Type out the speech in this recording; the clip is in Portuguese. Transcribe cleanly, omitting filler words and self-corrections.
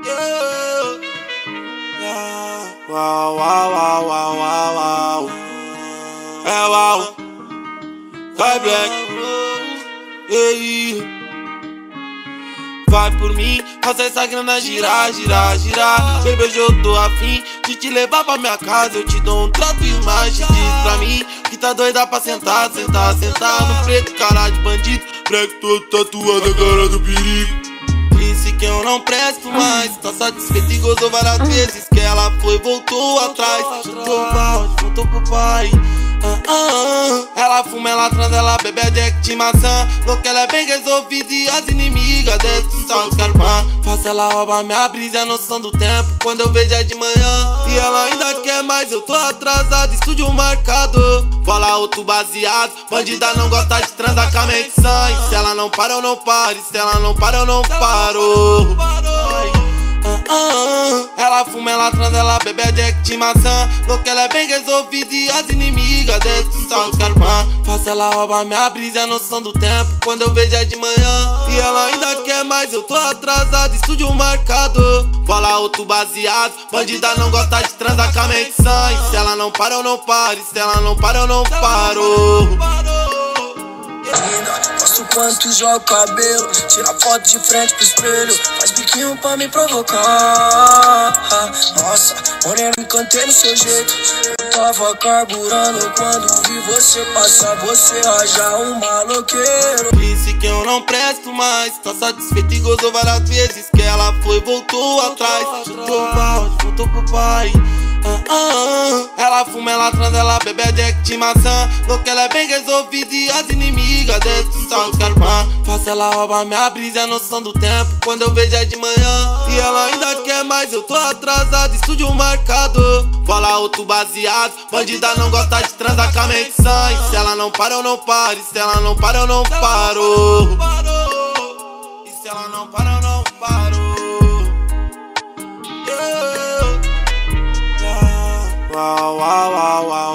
Yeah. Yeah. Uau, uau, uau, uau, uau, uau. É uau. Vai Black. Ei. Vai por mim, faça essa grana girar, girar, girar. Baby, hoje eu tô afim de te levar pra minha casa. Eu te dou um trato e uma diz pra mim que tá doida pra sentar, sentar, sentar no preto, cara de bandido. Black todo tatuado, a cara do perigo. Disse que eu não presto mais, tá satisfeito e gozou várias vezes. Que ela foi, voltou atrás, chutou o balde, voltou pro pai. Ela fuma, ela transa, ela bebe a Jack de maçã. Louca, ela é bem resolvida e as inimigas desce só eu quero pã. Faço ela roubar minha brisa, é a noção do tempo quando eu vejo é de manhã. E ela ainda quer mais, eu tô atrasado, estúdio marcado. Fala outro baseado, bandida não gosta de transar com a mente sã. E se ela não para eu não paro, e se ela não para eu não paro. Ela fuma, ela transa, ela bebe a Jack de maçã. Louca, ela é bem resolvida e as inimigas desce só eu quero pã. Faço ela roubar minha brisa, é a noção do tempo quando eu vejo é de manhã. E ela ainda quer mais, eu tô atrasado, estúdio marcado. Fala outro baseado, bandida não gosta de transar com a mente sã. E se ela não para eu não paro, e se ela não para eu não paro. Gosto quando tu joga o cabelo, tira foto de frente pro espelho, faz biquinho pra me provocar. Nossa, morena, encantei no seu jeito. Eu tava carburando quando vi você passar, você rajar um maloqueiro. Disse que eu não presto mais, tá satisfeito e gozou várias vezes. Que ela foi, voltou atrás, chutou o balde, voltou pro pai. Ela fuma, ela transa, ela bebe a Jack de maçã. Louca, ela é bem resolvida e as inimigas desce só eu quero pã. Faço ela roubar minha brisa, é a noção do tempo quando eu vejo é de manhã. E ela ainda quer mais, eu tô atrasado, estúdio marcado. Fala outro baseado, bandida não gosta de transar com a mente sã. E se ela não para eu não paro, e se ela não para eu não paro. E se ela não para eu não paro. Uau, uau, uau, uau.